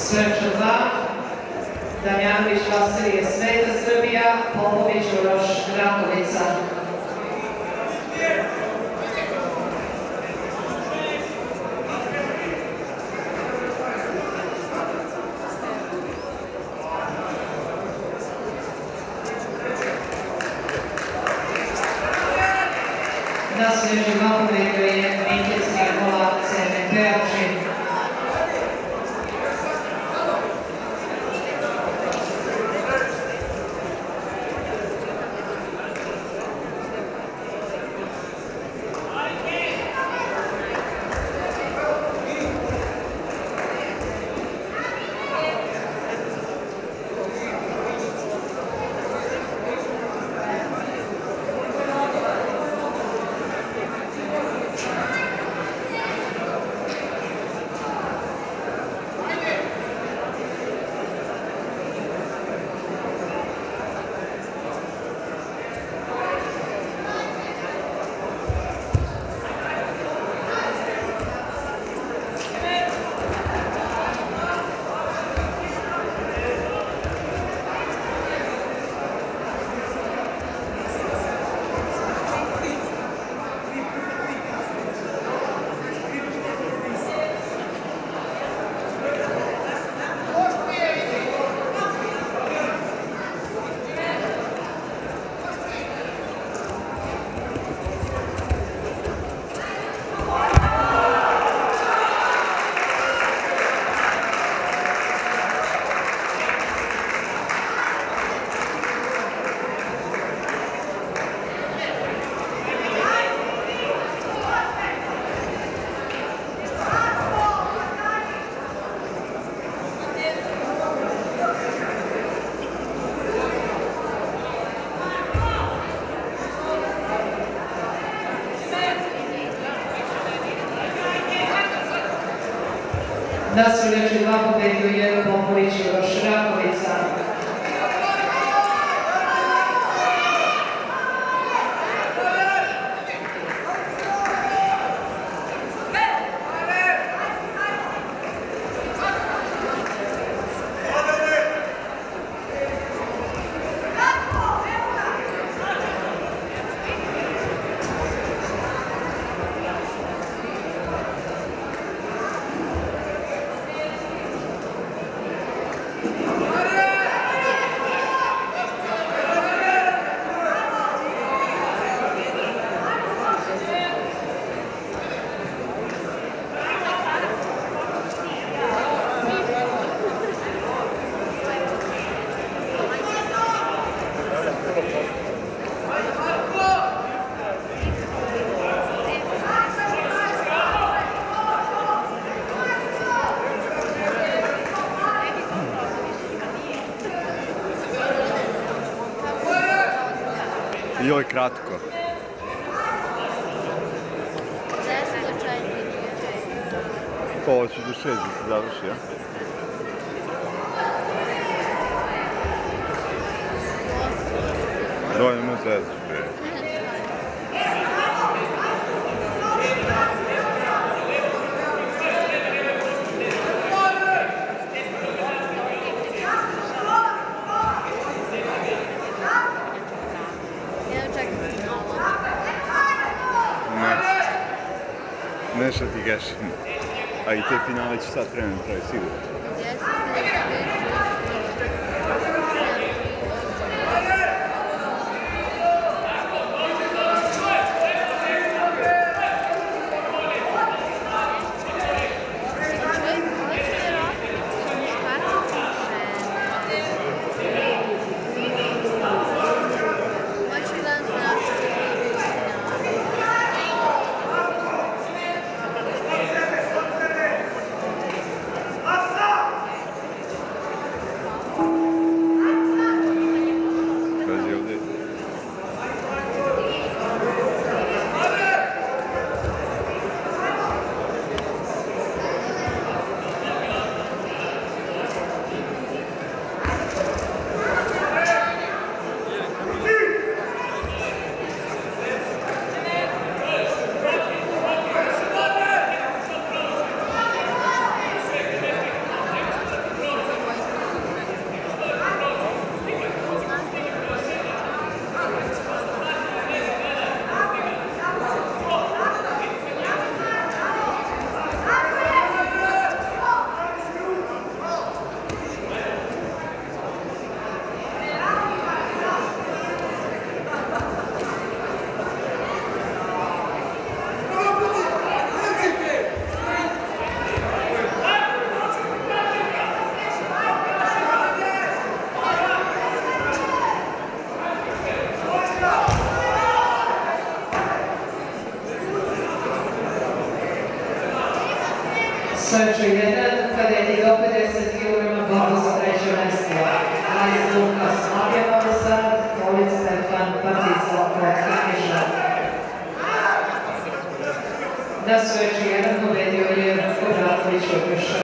Sreča 2, Damjanović Vasilije Sveta Srbija, Popović Uroš Rakovica. Na sljedećem napomedu je Mikijski Nikola Cene Peočin. Da su reći 2 pobeđuje Popović Uroš Rakovica. Joj, kratko. Pa ovo ću do 6 da se završi, ja? Dojemo zezu, bre. Nešto ti gešim. A i te finale će sad trenuti pravi, sigurno. Soču 1, kadeti do 50 kg, borbu za treće mjesto. Lajs Lukas, Marija Novi Sad, Polic Stefan, Partiza, Kiniža. Na Soču 1 pobedio je Kobratović Ukrša.